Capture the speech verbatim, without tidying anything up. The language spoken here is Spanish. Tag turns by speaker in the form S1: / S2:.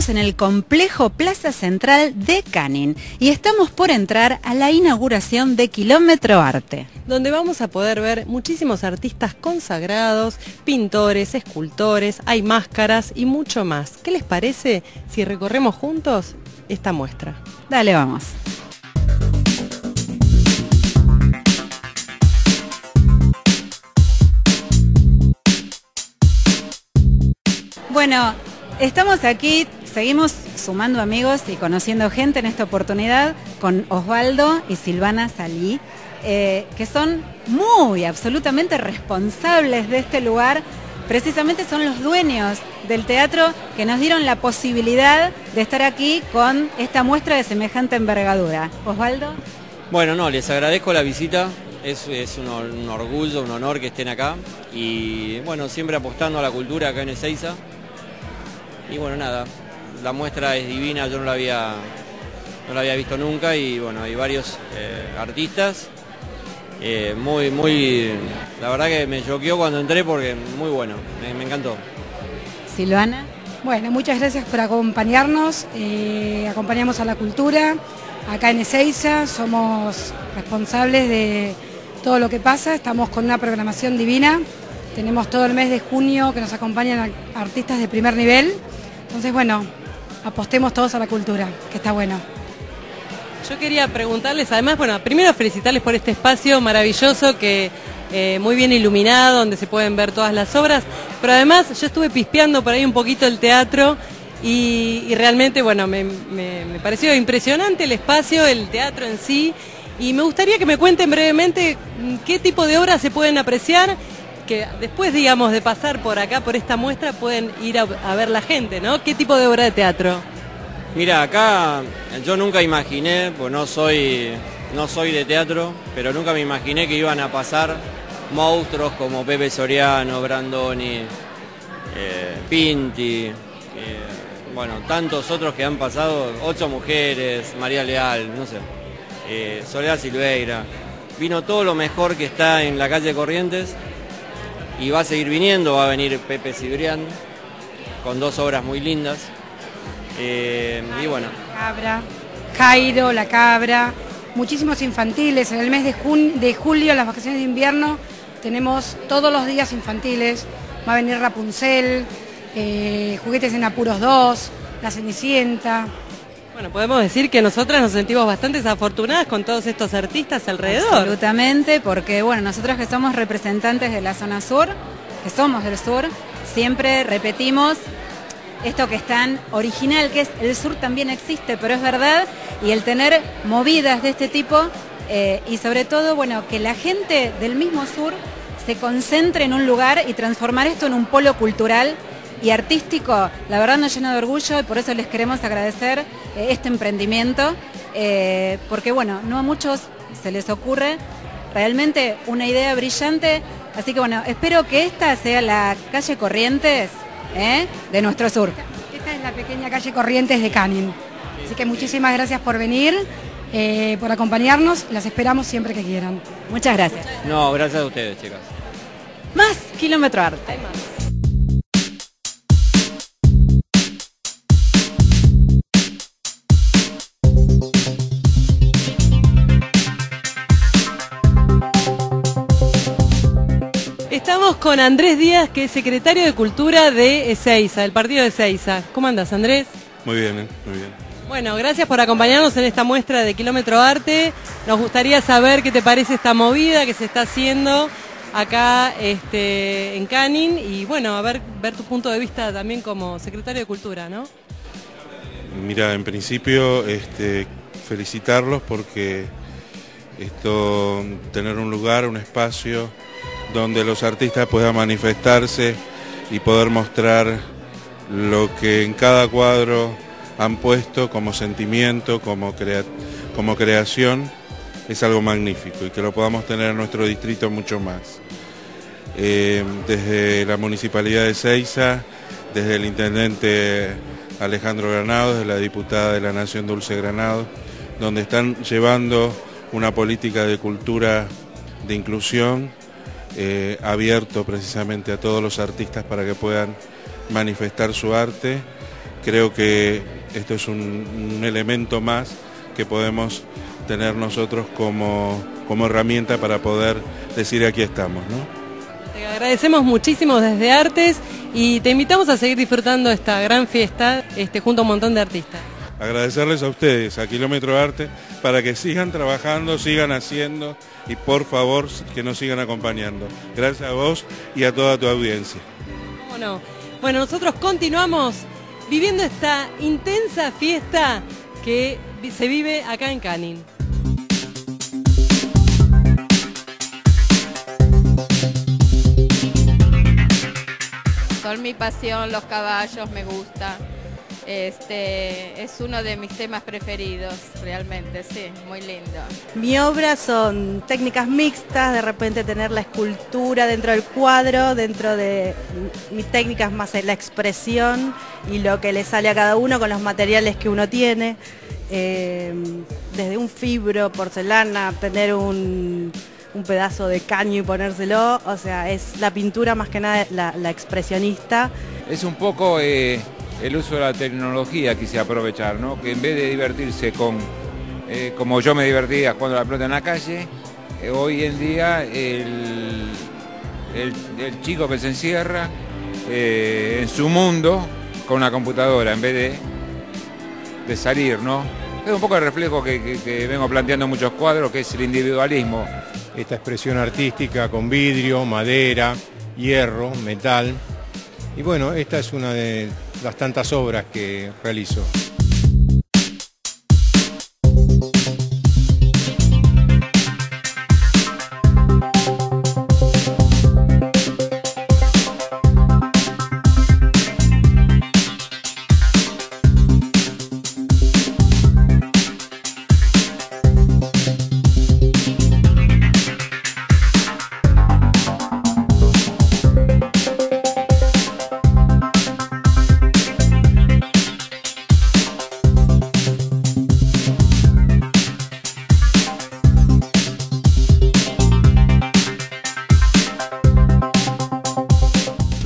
S1: Estamos en el complejo Plaza Central de Canning y estamos por entrar a la inauguración de Kilómetro Arte,
S2: donde vamos a poder ver muchísimos artistas consagrados, pintores, escultores, hay máscaras y mucho más. ¿Qué les parece si recorremos juntos esta muestra?
S1: Dale, vamos. Bueno, estamos aquí, seguimos sumando amigos y conociendo gente en esta oportunidad con Osvaldo y Silvana Salí, eh, que son muy, absolutamente responsables de este lugar. Precisamente son los dueños del teatro que nos dieron la posibilidad de estar aquí con esta muestra de semejante envergadura. Osvaldo.
S3: Bueno, no, les agradezco la visita, es, es un, un orgullo, un honor que estén acá y bueno, siempre apostando a la cultura acá en Ezeiza. Y bueno, nada, la muestra es divina, yo no la había, no la había visto nunca y bueno, hay varios eh, artistas, eh, muy, muy, la verdad que me choqueó cuando entré porque muy bueno, me, me encantó.
S1: Silvana.
S4: Bueno, muchas gracias por acompañarnos, eh, acompañamos a la cultura, acá en Ezeiza, somos responsables de todo lo que pasa, estamos con una programación divina, tenemos todo el mes de junio que nos acompañan artistas de primer nivel. Entonces, bueno, apostemos todos a la cultura, que está bueno.
S2: Yo quería preguntarles, además, bueno, primero felicitarles por este espacio maravilloso, que eh, muy bien iluminado, donde se pueden ver todas las obras, pero además yo estuve pispeando por ahí un poquito el teatro y, y realmente, bueno, me, me, me pareció impresionante el espacio, el teatro en sí, y me gustaría que me cuenten brevemente qué tipo de obras se pueden apreciar, que después, digamos, de pasar por acá, por esta muestra, pueden ir a, a ver la gente, ¿no? ¿Qué tipo de obra de teatro?
S3: Mira, acá yo nunca imaginé, pues no soy, no soy de teatro, pero nunca me imaginé que iban a pasar monstruos como Pepe Soriano, Brandoni, eh, Pinti, eh, bueno, tantos otros que han pasado, Ocho Mujeres, María Leal, no sé, eh, Soledad Silveira. Vino todo lo mejor que está en la calle Corrientes. Y va a seguir viniendo, va a venir Pepe Cibrián con dos obras muy lindas. Eh, y bueno.
S4: Cabra, Jairo, La Cabra, muchísimos infantiles. En el mes de, jun de julio, las vacaciones de invierno, tenemos todos los días infantiles. Va a venir Rapunzel, eh, Juguetes en Apuros dos, La Cenicienta.
S2: Bueno, podemos decir que nosotras nos sentimos bastante afortunadas con todos estos artistas alrededor.
S1: Absolutamente, porque bueno, nosotros que somos representantes de la zona sur, que somos del sur, siempre repetimos esto que es tan original, que es el sur también existe, pero es verdad, y el tener movidas de este tipo, eh, y sobre todo, bueno, que la gente del mismo sur se concentre en un lugar y transformar esto en un polo cultural y artístico, la verdad nos llena de orgullo y por eso les queremos agradecer eh, este emprendimiento, eh, porque bueno, no a muchos se les ocurre realmente una idea brillante, así que bueno, espero que esta sea la calle Corrientes eh, de nuestro sur.
S4: Esta es la pequeña calle Corrientes de Canning, así que muchísimas gracias por venir, eh, por acompañarnos, las esperamos siempre que quieran.
S1: Muchas gracias.
S3: No, gracias a ustedes, chicas.
S1: Más Kilómetro Arte.
S2: Hay más. Estamos con Andrés Díaz, que es secretario de Cultura de Ezeiza, del partido de Ezeiza. ¿Cómo andas, Andrés?
S5: Muy bien, ¿eh? Muy bien.
S2: Bueno, gracias por acompañarnos en esta muestra de Kilómetro Arte. Nos gustaría saber qué te parece esta movida que se está haciendo acá este, en Canning y bueno, a ver, ver tu punto de vista también como secretario de Cultura, ¿no?
S5: Mira, en principio este, felicitarlos porque esto, tener un lugar, un espacio donde los artistas puedan manifestarse y poder mostrar lo que en cada cuadro han puesto como sentimiento, como, crea como creación, es algo magnífico y que lo podamos tener en nuestro distrito mucho más. Eh, desde la Municipalidad de Ezeiza, desde el Intendente Alejandro Granados, de la Diputada de la Nación Dulce Granados, donde están llevando una política de cultura de inclusión, eh, abierto precisamente a todos los artistas para que puedan manifestar su arte, creo que esto es un, un elemento más que podemos tener nosotros como, como herramienta para poder decir aquí estamos, ¿no?
S2: Te agradecemos muchísimo desde Artes y te invitamos a seguir disfrutando esta gran fiesta este, junto a un montón de artistas.
S5: Agradecerles a ustedes, a Kilómetro Arte, para que sigan trabajando, sigan haciendo y por favor que nos sigan acompañando. Gracias a vos y a toda tu audiencia.
S2: ¿Cómo no? Bueno, nosotros continuamos viviendo esta intensa fiesta que se vive acá en Canning.
S6: Son mi pasión, los caballos me gusta. Este, es uno de mis temas preferidos, realmente, sí, muy lindo.
S7: Mi obra son técnicas mixtas, de repente tener la escultura dentro del cuadro, dentro de mis técnicas más la expresión y lo que le sale a cada uno con los materiales que uno tiene. Eh, desde un fibro, porcelana, tener un, un pedazo de caño y ponérselo, o sea, es la pintura más que nada la, la expresionista.
S8: Es un poco eh, el uso de la tecnología quise aprovechar, ¿no? Que en vez de divertirse con, eh, como yo me divertía jugando la pelota en la calle, eh, hoy en día el, el, el chico que se encierra eh, en su mundo con una computadora en vez de, de salir, ¿no? Es un poco el reflejo que, que, que vengo planteando en muchos cuadros, que es el individualismo.
S9: Esta expresión artística con vidrio, madera, hierro, metal. Y bueno, esta es una de las tantas obras que realizo.